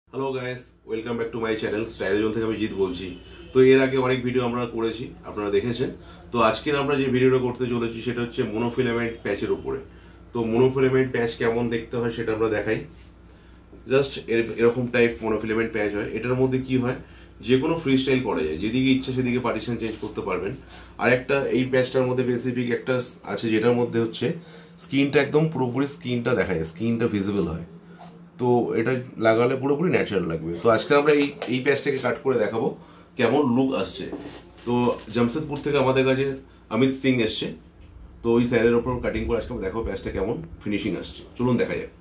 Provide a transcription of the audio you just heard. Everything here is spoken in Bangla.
Hello guys, welcome back to my channel Stylo থেকে আমি জিৎ বলছি। তো এর আগে অনেক ভিডিও আমরা করেছি, আপনারা দেখেছেন। তো আজকের আমরা যে ভিডিওটা করতে চলেছি সেটা হচ্ছে মনোফিলামেন্ট প্যাচের উপরে। তো মনোফিলামেন্ট প্যাচ কেমন দেখতে হয় সেটা আমরা দেখাই। জাস্ট এরকম টাইপ মনোফিলামেন্ট প্যাচ হয়। এটার মধ্যে কি হয়, যে কোনো ফ্রি স্টাইল করা যায়, যেদিকে ইচ্ছা সেদিকে পার্টিশন চেঞ্জ করতে পারবেন। আর একটা এই প্যাচটার মধ্যে স্পেসিফিক একটা আছে, যেটার মধ্যে হচ্ছে স্কিনটা একদম পুরোপুরি স্কিনটা দেখা যায়, স্কিনটা ভিজিবল হয়। তো এটা লাগালে পুরোপুরি ন্যাচারাল লাগবে। তো আজকে আমরা এই প্যাচটাকে কাট করে দেখাবো কেমন লুক আসছে। তো জামশেদপুর থেকে আমাদের কাছে অমিত সিং এসছে। তো ওই স্যারের ওপর কাটিং করে আজকে আমরা দেখাবো প্যাচটা কেমন ফিনিশিং আসছে। চলুন দেখা যাক।